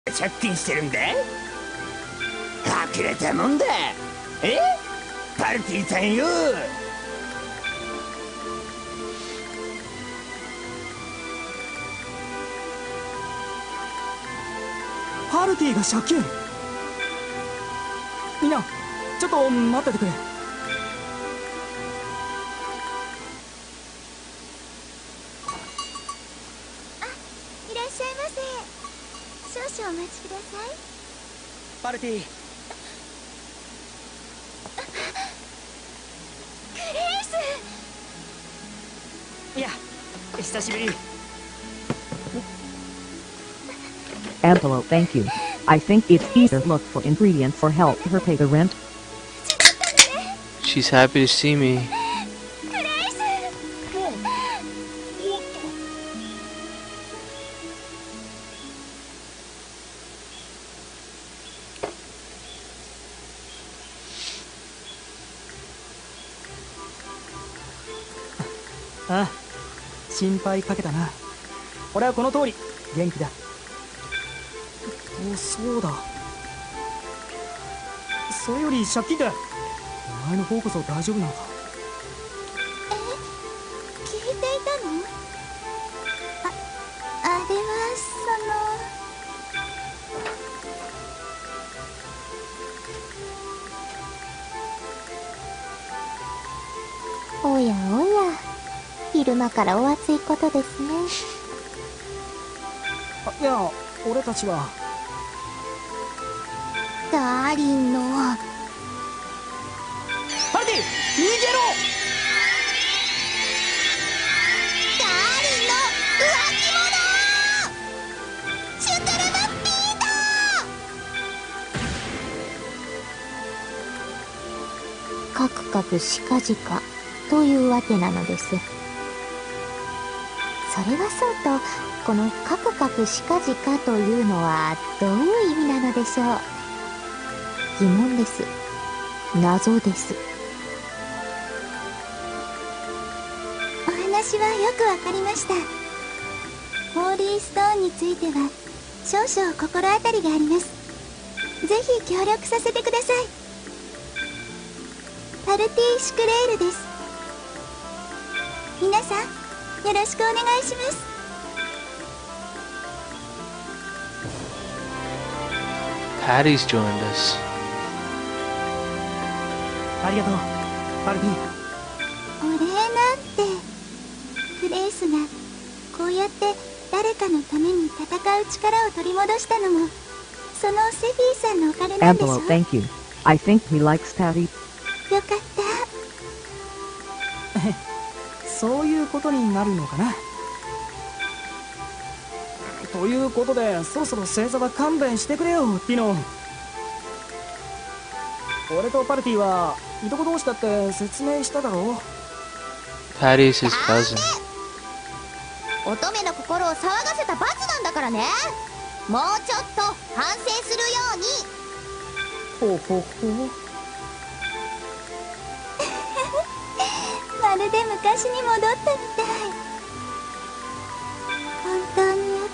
借金してるんだ。呆れたもんだ。パルティさんよ。 パルティが借金。みんなちょっと待っててくれ。 いらっしゃいませ。少々お待ちください。 パルティ。 グレイス。 いや、久しぶり。 Antelope, thank you. I think it's easier to look for ingredients for help her pay the rent. She's happy to see me. グレイス。 ああ、心配かけたな。俺はこの通り元気だ。そうだ。それより借金だ。お前の方こそ大丈夫なのか。 聞いていたの？あれはおやおや、昼間からお熱いことですね。 いや、俺たちはダーリンのパルティ、逃げろ。 ダーリンの浮気者シュトルムピーター。カクカクしかじかというわけなのです。それはそうと、このカクカクしかじかというのはどういう意味なのでしょう。疑問です。謎です。お話はよくわかりました。ホーリーストーンについては少々心当たりがあります。ぜひ協力させてください。パルティ・シュクレールです。皆さんよろしくお願いします。 Patty's joined us. ありがとう、パルティ。 お礼なんて。グレイスがこうやって誰かのために戦う力を取り戻したのも、そのセフィーさんのおかげなんでしょ。 Antelope, thank you. I think he likes Patty. よかった。 そういうことになるのかな。ということで、そろそろ正座は勘弁してくれよ、ティノ。俺とパルティはいとこ同士だって説明しただろう。 Patty's his cousin. 乙女の心を騒がせた罰なんだからね。もうちょっと反省するように。 ほほほ。 まるで昔に戻ったみたい。本当によか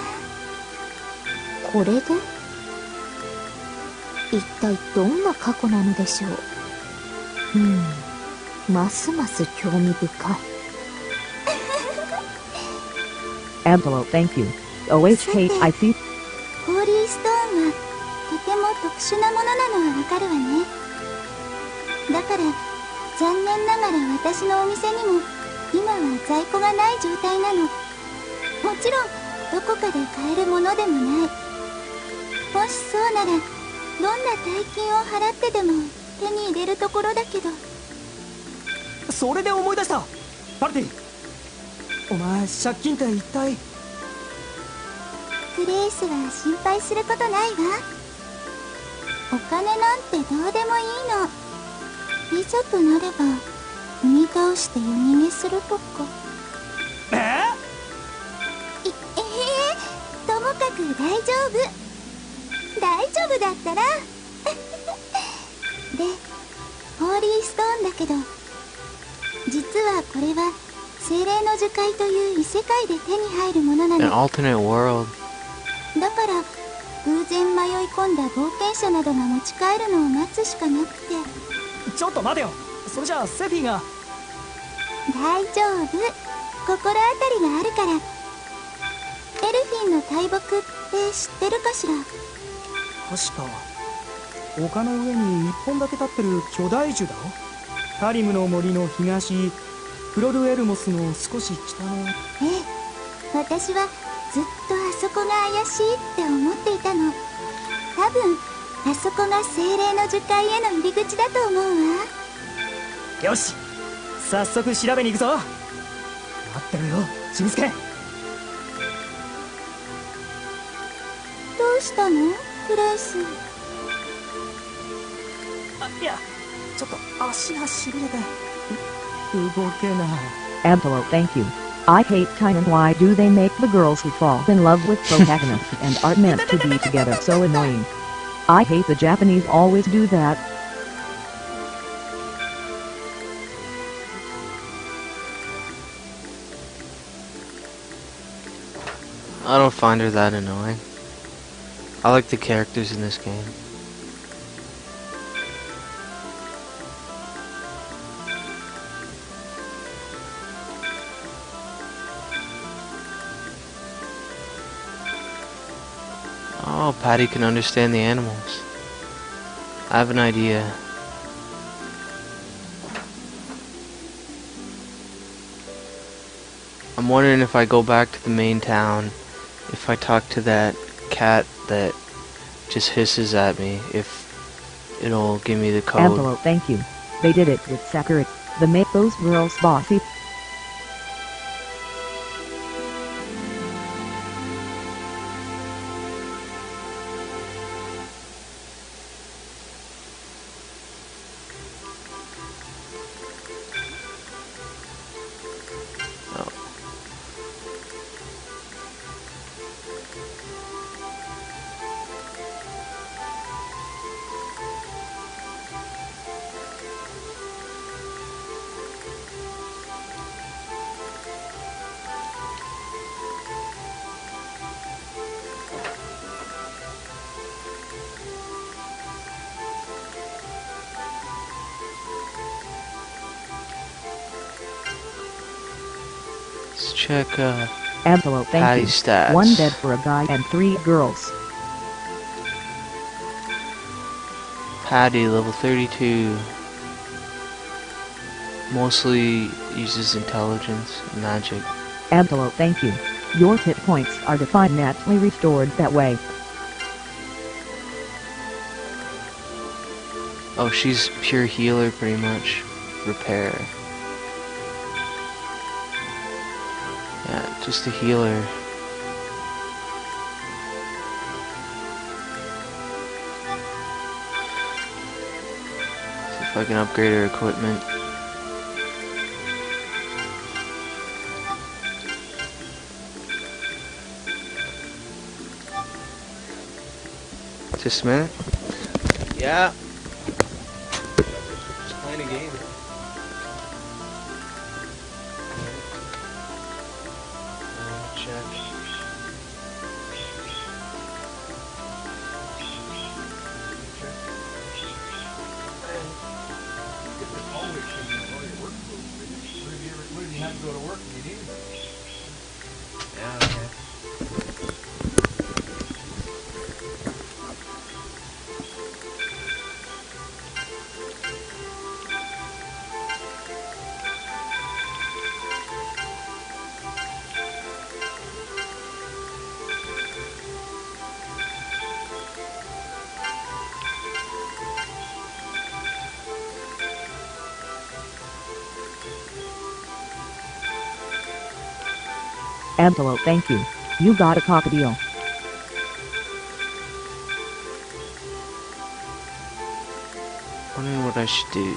った。これで一体どんな過去なのでしょう。ますます興味深い。 Antelope, thank you. OHK, I see. ホーリーストーンはとても特殊なものなのはわかるわね。だから残念ながら私のお店にも今は在庫がない状態なの。もちろんどこかで買えるものでもない。もしそうならどんな大金を払ってでも手に入れるところだけど。 それで思い出した、パルティ。お前借金って一体。 グレイスは心配することないわ。お金なんてどうでもいいの。いざとなれば踏み倒して夜逃げするとか。ともかく大丈夫。大丈夫だったらで、ホーリーストーンだけど、実はこれは精霊の樹海という異世界で手に入るものな An の。 alternate world. だから偶然迷い込んだ冒険者などが持ち帰るのを待つしかなくて。 ちょっと待てよ。それじゃあセフィが。 大丈夫、心当たりがあるから。エルフィンの大木って知ってるかしら？ 確か丘の上に一本だけ立ってる巨大樹だろ。タリムの森の東、フロルエルモスの少し北の。 ええ、私はずっとあそこが怪しいって思っていたの。多分あそこが精霊の樹海への入り口だと思うわ。 よし、早速調べに行くぞ。待ってるよ、しんすけ。 どうしたのクレイス？ いや、ちょっと足がしびれて動けない。 Antelope, thank you. I hate time and why do they make the girls who fall in love with protagonists and aren't meant to be together so annoying. I hate the Japanese always do that. I don't find her that annoying. I like the characters in this game. Oh, Patty can understand the animals. I have an idea. I'm wondering if I go back to the main town, if I talk to that cat that just hisses at me, if it'll give me the code. Antelope, thank you. They did it with Sakura. They make those girls bossy. Let's check Antelope, thank you. Patty's stats. 1 dead for a guy and 3 girls. Patty, level 32. Mostly uses intelligence and magic. Antelope, thank you. Your hit points are definitely restored that way. Oh, she's pure healer pretty much. Repair. Yeah, just a healer. See if I can upgrade her equipment. Just a minute. Yeah. Just playing a game. Check. Antelope, thank you. You got a cockatiel. Wondering what I should do.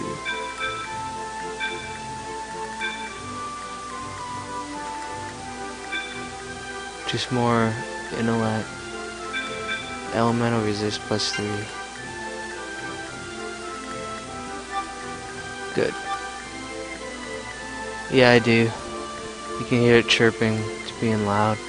Just more intellect. Elemental resist +3. Good. Yeah, I do. You can hear it chirping. It's being loud.